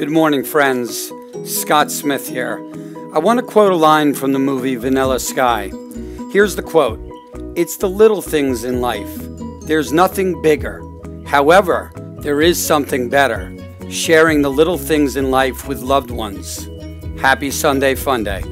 Good morning, friends. Scott Smith here. I want to quote a line from the movie Vanilla Sky. Here's the quote. "It's the little things in life. There's nothing bigger. However, there is something better. Sharing the little things in life with loved ones." Happy Sunday Fun Day.